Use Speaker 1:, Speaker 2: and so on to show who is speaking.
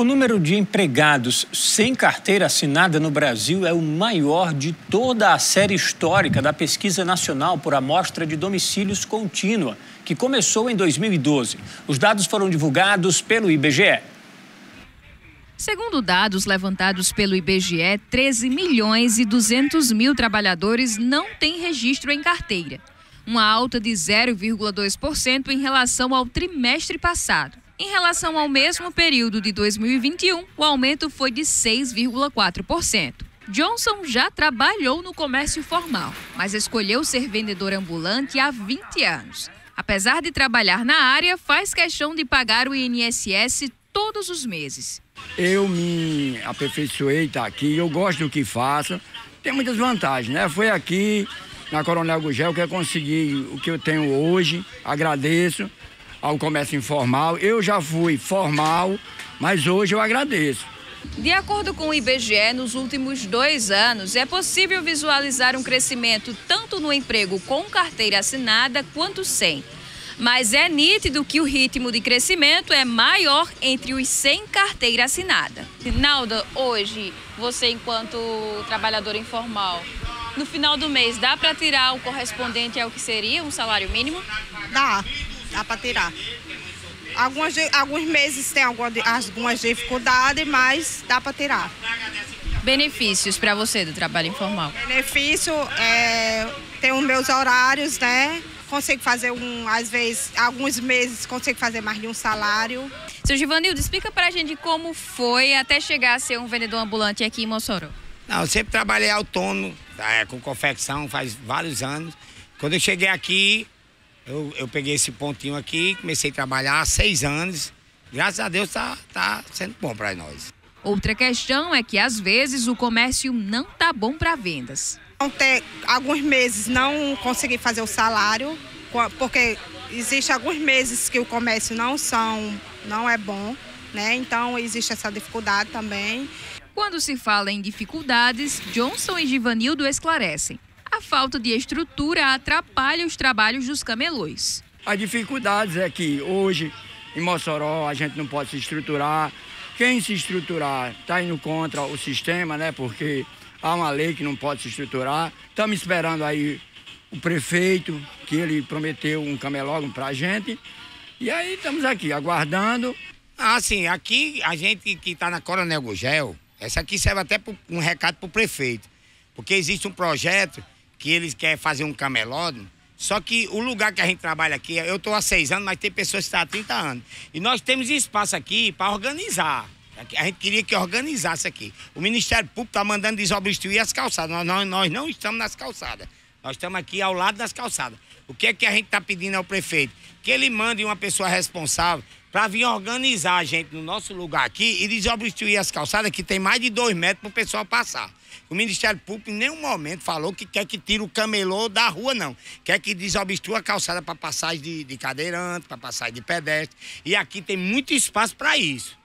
Speaker 1: O número de empregados sem carteira assinada no Brasil é o maior de toda a série histórica da Pesquisa Nacional por Amostra de Domicílios Contínua, que começou em 2012. Os dados foram divulgados pelo IBGE.
Speaker 2: Segundo dados levantados pelo IBGE, 13 milhões e 200 mil trabalhadores não têm registro em carteira, uma alta de 0,2% em relação ao trimestre passado. Em relação ao mesmo período de 2021, o aumento foi de 6,4%. Johnson já trabalhou no comércio formal, mas escolheu ser vendedor ambulante há 20 anos. Apesar de trabalhar na área, faz questão de pagar o INSS todos os meses.
Speaker 3: Eu me aperfeiçoei, tá aqui, eu gosto do que faço, tem muitas vantagens, né? Foi aqui na Coronel Gugel que eu consegui o que eu tenho hoje, agradeço ao comércio informal. Eu já fui formal, mas hoje eu agradeço.
Speaker 2: De acordo com o IBGE, nos últimos 2 anos, é possível visualizar um crescimento tanto no emprego com carteira assinada quanto sem. Mas é nítido que o ritmo de crescimento é maior entre os sem carteira assinada. Nalda, hoje, você enquanto trabalhadora informal, no final do mês, dá para tirar o correspondente ao que seria um salário mínimo?
Speaker 4: Dá para tirar. Alguns meses tem algumas dificuldades, mas dá para tirar.
Speaker 2: Benefícios para você do trabalho informal?
Speaker 4: Benefício tem os meus horários, né? Consigo fazer às vezes, alguns meses consigo fazer mais de um salário.
Speaker 2: Seu Givanildo, explica pra gente como foi até chegar a ser um vendedor ambulante aqui em Mossoró.
Speaker 5: Não, eu sempre trabalhei autônomo, com confecção, faz vários anos. Quando eu cheguei aqui, eu peguei esse pontinho aqui, comecei a trabalhar há 6 anos. Graças a Deus tá sendo bom para nós.
Speaker 2: Outra questão é que, às vezes, o comércio não tá bom para vendas.
Speaker 4: Alguns meses não consegui fazer o salário, porque existe alguns meses que o comércio não é bom, né? Então existe essa dificuldade também.
Speaker 2: Quando se fala em dificuldades, Johnson e Givanildo esclarecem. A falta de estrutura atrapalha os trabalhos dos camelôs.
Speaker 3: As dificuldades é que hoje em Mossoró a gente não pode se estruturar. Quem se estruturar está indo contra o sistema, né? Porque há uma lei que não pode se estruturar. Estamos esperando aí o prefeito, que ele prometeu um camelódromo para a gente. E aí estamos aqui, aguardando.
Speaker 5: Sim, aqui a gente que está na Coronel Gugel, essa aqui serve até um recado para o prefeito. Porque existe um projeto que eles querem fazer um camelódromo, só que o lugar que a gente trabalha aqui, eu estou há 6 anos, mas tem pessoas que estão há 30 anos. E nós temos espaço aqui para organizar. A gente queria que organizasse aqui. O Ministério Público está mandando desobstruir as calçadas. Nós não estamos nas calçadas. Nós estamos aqui ao lado das calçadas. O que é que a gente está pedindo ao prefeito? Que ele mande uma pessoa responsável para vir organizar a gente no nosso lugar aqui e desobstruir as calçadas, que tem mais de 2 metros para o pessoal passar. O Ministério Público em nenhum momento falou que quer que tire o camelô da rua, não. Quer que desobstrua a calçada para passagem de cadeirante, para passagem de pedestre. E aqui tem muito espaço para isso.